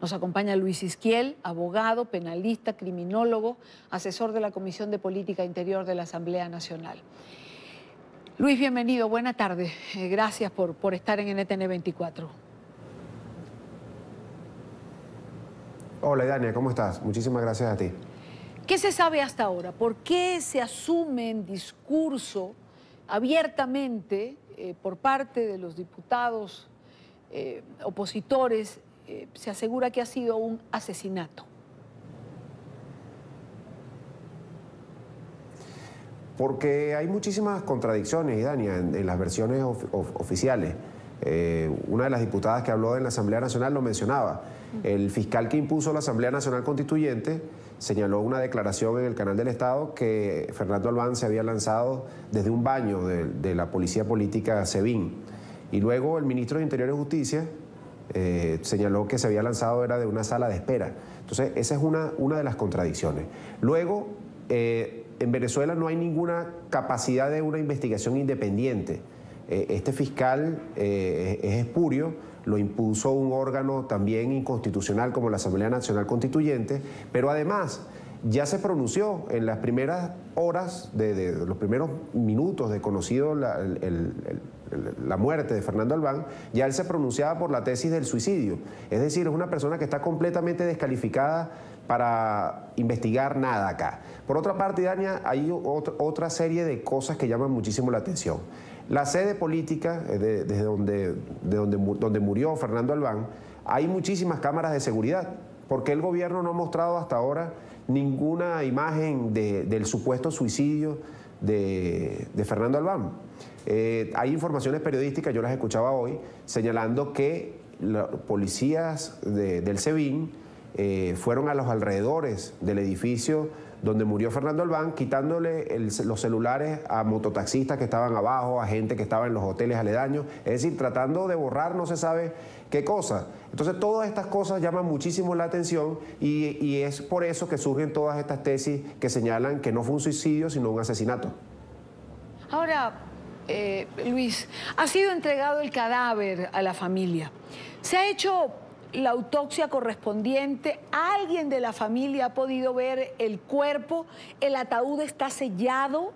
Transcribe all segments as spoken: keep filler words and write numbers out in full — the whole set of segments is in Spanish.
Nos acompaña Luis Isquiel, abogado, penalista, criminólogo, asesor de la Comisión de Política Interior de la Asamblea Nacional. Luis, bienvenido, buena tarde. Eh, gracias por, por estar en N T N veinticuatro. Hola, Dania, ¿cómo estás? Muchísimas gracias a ti. ¿Qué se sabe hasta ahora? ¿Por qué se asume en discurso abiertamente eh, por parte de los diputados eh, opositores, eh, se asegura que ha sido un asesinato? Porque hay muchísimas contradicciones, Dania, en, en las versiones of, of, oficiales. Eh, una de las diputadas que habló en la Asamblea Nacional lo mencionaba. El fiscal que impuso la Asamblea Nacional Constituyente señaló una declaración en el canal del Estado que Fernando Albán se había lanzado desde un baño de, de la Policía Política SEBIN. Y luego el ministro de Interior y Justicia eh, señaló que se había lanzado era de una sala de espera. Entonces, esa es una, una de las contradicciones. Luego, eh, en Venezuela no hay ninguna capacidad de una investigación independiente. Eh, este fiscal eh, es espurio. Lo impuso un órgano también inconstitucional como la Asamblea Nacional Constituyente, pero además ya se pronunció en las primeras horas, de, de los primeros minutos de conocido la, el, el, el, la muerte de Fernando Albán, ya él se pronunciaba por la tesis del suicidio. Es decir, es una persona que está completamente descalificada para investigar nada acá. Por otra parte, Dania, hay otra, otra serie de cosas que llaman muchísimo la atención. La sede política, de, desde donde, de donde, donde murió Fernando Albán, hay muchísimas cámaras de seguridad, porque el gobierno no ha mostrado hasta ahora ninguna imagen de, del supuesto suicidio de, de Fernando Albán. Eh, hay informaciones periodísticas, yo las escuchaba hoy, señalando que los policías de, del SEBIN eh, fueron a los alrededores del edificio donde murió Fernando Albán, quitándole el, los celulares a mototaxistas que estaban abajo, a gente que estaba en los hoteles aledaños, es decir, tratando de borrar no se sabe qué cosa. Entonces, todas estas cosas llaman muchísimo la atención y, y es por eso que surgen todas estas tesis que señalan que no fue un suicidio, sino un asesinato. Ahora, eh, Luis, ha sido entregado el cadáver a la familia. ¿Se ha hecho la autopsia correspondiente? ¿Alguien de la familia ha podido ver el cuerpo? ¿El ataúd está sellado?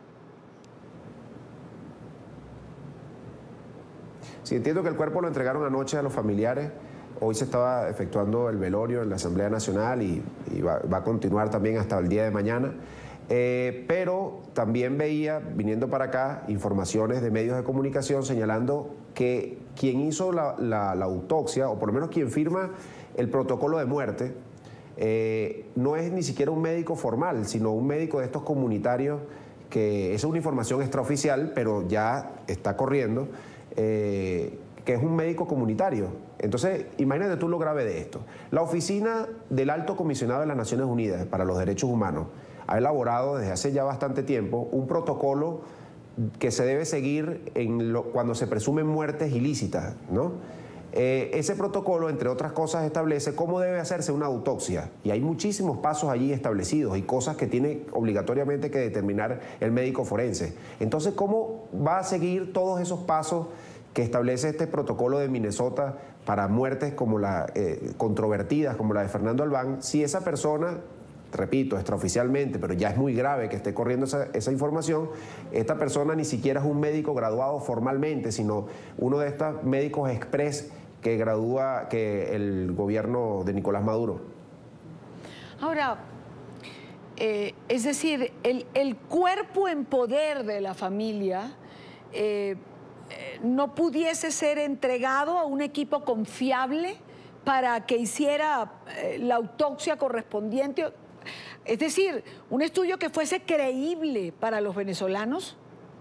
Sí, entiendo que el cuerpo lo entregaron anoche a los familiares. Hoy se estaba efectuando el velorio en la Asamblea Nacional y, y va, va a continuar también hasta el día de mañana. Eh, pero también veía, viniendo para acá, informaciones de medios de comunicación señalando que quien hizo la, la, la autopsia, o por lo menos quien firma el protocolo de muerte, eh, no es ni siquiera un médico formal, sino un médico de estos comunitarios, que esa es una información extraoficial, pero ya está corriendo, eh, que es un médico comunitario. Entonces, imagínate tú lo grave de esto. La oficina del Alto Comisionado de las Naciones Unidas para los Derechos Humanos ha elaborado desde hace ya bastante tiempo un protocolo que se debe seguir en lo, cuando se presumen muertes ilícitas, ¿no? Eh, ese protocolo, entre otras cosas, establece cómo debe hacerse una autopsia y hay muchísimos pasos allí establecidos y cosas que tiene obligatoriamente que determinar el médico forense. Entonces, ¿cómo va a seguir todos esos pasos que establece este protocolo de Minnesota para muertes como la, eh, controvertidas como la de Fernando Albán, si esa persona, repito, extraoficialmente, pero ya es muy grave que esté corriendo esa, esa información, esta persona ni siquiera es un médico graduado formalmente, sino uno de estos médicos express que gradúa que el gobierno de Nicolás Maduro? Ahora, eh, es decir, el, el cuerpo en poder de la familia eh, eh, no pudiese ser entregado a un equipo confiable para que hiciera eh, la autopsia correspondiente. Es decir, un estudio que fuese creíble para los venezolanos.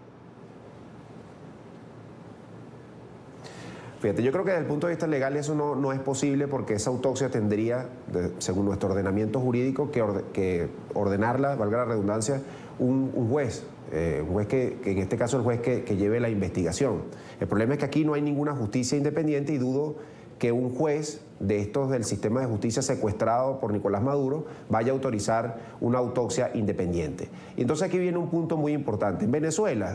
Fíjate, yo creo que desde el punto de vista legal eso no, no es posible porque esa autopsia tendría, de, según nuestro ordenamiento jurídico, que, orde, que ordenarla, valga la redundancia, un, un juez. Eh, un juez que, que en este caso el juez que, que lleve la investigación. El problema es que aquí no hay ninguna justicia independiente y dudo que un juez de estos del sistema de justicia secuestrado por Nicolás Maduro vaya a autorizar una autopsia independiente. Y entonces aquí viene un punto muy importante. En Venezuela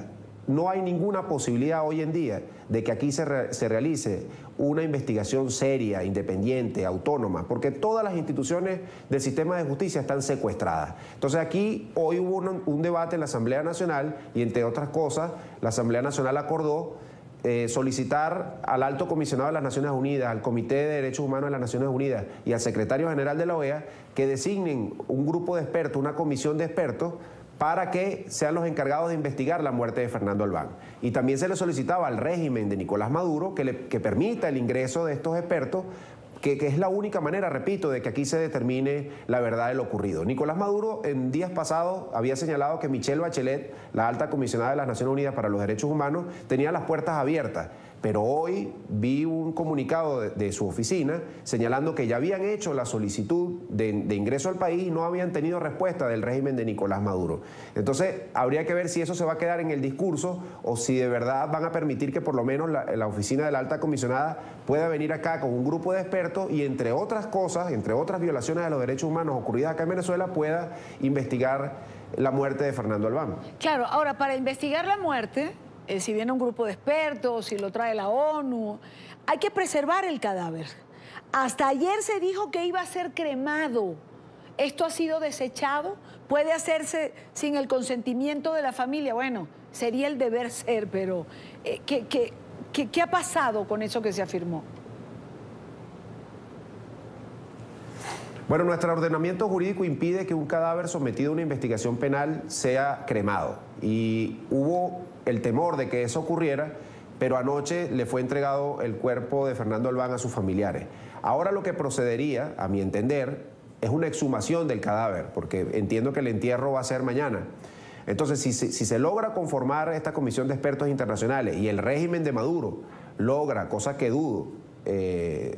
no hay ninguna posibilidad hoy en día de que aquí se, re, se realice una investigación seria, independiente, autónoma, porque todas las instituciones del sistema de justicia están secuestradas. Entonces aquí hoy hubo un, un debate en la Asamblea Nacional y, entre otras cosas, la Asamblea Nacional acordó eh, solicitar al Alto Comisionado de las Naciones Unidas, al Comité de Derechos Humanos de las Naciones Unidas y al Secretario General de la O E A que designen un grupo de expertos, una comisión de expertos, para que sean los encargados de investigar la muerte de Fernando Albán. Y también se le solicitaba al régimen de Nicolás Maduro que, le, que permita el ingreso de estos expertos, que, que es la única manera, repito, de que aquí se determine la verdad de lo ocurrido. Nicolás Maduro en días pasados había señalado que Michelle Bachelet, la alta comisionada de las Naciones Unidas para los Derechos Humanos, tenía las puertas abiertas. Pero hoy vi un comunicado de, de su oficina señalando que ya habían hecho la solicitud de, de ingreso al país y no habían tenido respuesta del régimen de Nicolás Maduro. Entonces, habría que ver si eso se va a quedar en el discurso o si de verdad van a permitir que por lo menos la, la oficina de la alta comisionada pueda venir acá con un grupo de expertos y, entre otras cosas, entre otras violaciones de los derechos humanos ocurridas acá en Venezuela, pueda investigar la muerte de Fernando Albán. Claro, ahora, para investigar la muerte, Eh, si viene un grupo de expertos, si lo trae la ONU, hay que preservar el cadáver. Hasta ayer se dijo que iba a ser cremado. ¿Esto ha sido desechado? ¿Puede hacerse sin el consentimiento de la familia? Bueno, sería el deber ser, pero eh, ¿qué, qué, qué, ¿qué ha pasado con eso que se afirmó? Bueno, nuestro ordenamiento jurídico impide que un cadáver sometido a una investigación penal sea cremado. Y hubo el temor de que eso ocurriera, pero anoche le fue entregado el cuerpo de Fernando Albán a sus familiares. Ahora lo que procedería, a mi entender, es una exhumación del cadáver, porque entiendo que el entierro va a ser mañana. Entonces, si, si, si se logra conformar esta comisión de expertos internacionales y el régimen de Maduro logra, cosa que dudo, eh,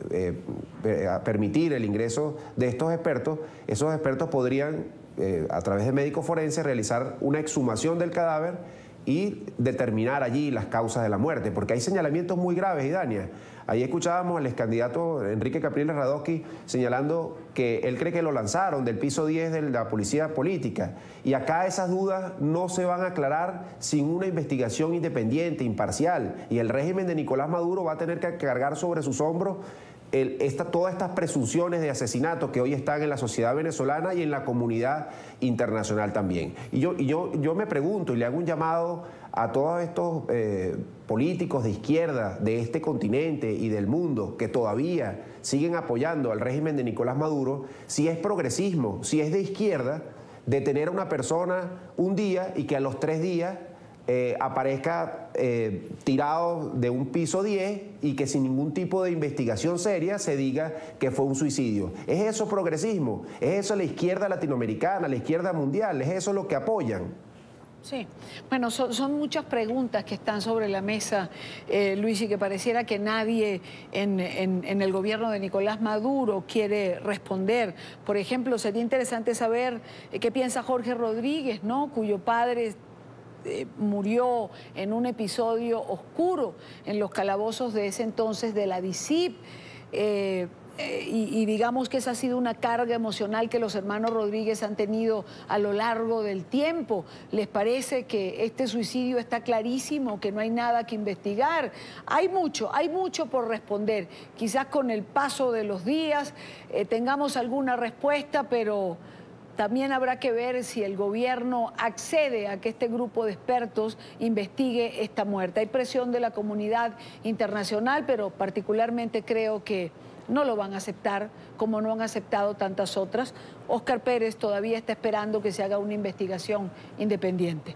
eh, permitir el ingreso de estos expertos, esos expertos podrían, eh, a través de médicos forenses, realizar una exhumación del cadáver y determinar allí las causas de la muerte, porque hay señalamientos muy graves, Idania. Ahí escuchábamos al ex candidato Enrique Capriles Radosky señalando que él cree que lo lanzaron del piso diez de la policía política. Y acá esas dudas no se van a aclarar sin una investigación independiente, imparcial. Y el régimen de Nicolás Maduro va a tener que cargar sobre sus hombros El, esta, todas estas presunciones de asesinato que hoy están en la sociedad venezolana y en la comunidad internacional también. Y yo, y yo, yo me pregunto y le hago un llamado a todos estos eh, políticos de izquierda de este continente y del mundo que todavía siguen apoyando al régimen de Nicolás Maduro, si es progresismo, si es de izquierda, detener a una persona un día y que a los tres días Eh, aparezca eh, tirado de un piso diez y que sin ningún tipo de investigación seria se diga que fue un suicidio. ¿Es eso progresismo? ¿Es eso la izquierda latinoamericana, la izquierda mundial? ¿Es eso lo que apoyan? Sí, bueno, son, son muchas preguntas que están sobre la mesa, eh, Luis, y que pareciera que nadie en, en, en el gobierno de Nicolás Maduro quiere responder. Por ejemplo, sería interesante saber eh, qué piensa Jorge Rodríguez, ¿no?, cuyo padre Eh, murió en un episodio oscuro en los calabozos de ese entonces de la D I C I P, eh, eh, y, y digamos que esa ha sido una carga emocional que los hermanos Rodríguez han tenido a lo largo del tiempo. ¿Les parece que este suicidio está clarísimo, que no hay nada que investigar? Hay mucho, hay mucho por responder. Quizás con el paso de los días eh, tengamos alguna respuesta, pero también habrá que ver si el gobierno accede a que este grupo de expertos investigue esta muerte. Hay presión de la comunidad internacional, pero particularmente creo que no lo van a aceptar, como no han aceptado tantas otras. Óscar Pérez todavía está esperando que se haga una investigación independiente.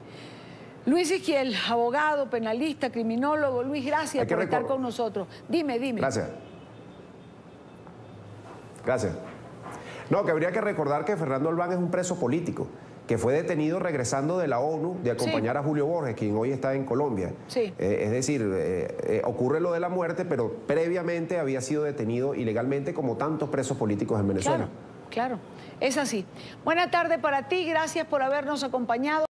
Luis Isquiel, abogado, penalista, criminólogo. Luis, gracias por estar con nosotros. Dime, dime. Gracias. Gracias. No, que habría que recordar que Fernando Albán es un preso político, que fue detenido regresando de la ONU de acompañar sí. a Julio Borges, quien hoy está en Colombia. Sí. Eh, es decir, eh, eh, ocurre lo de la muerte, pero previamente había sido detenido ilegalmente como tantos presos políticos en Venezuela. Claro, claro, es así. Buena tarde para ti, gracias por habernos acompañado.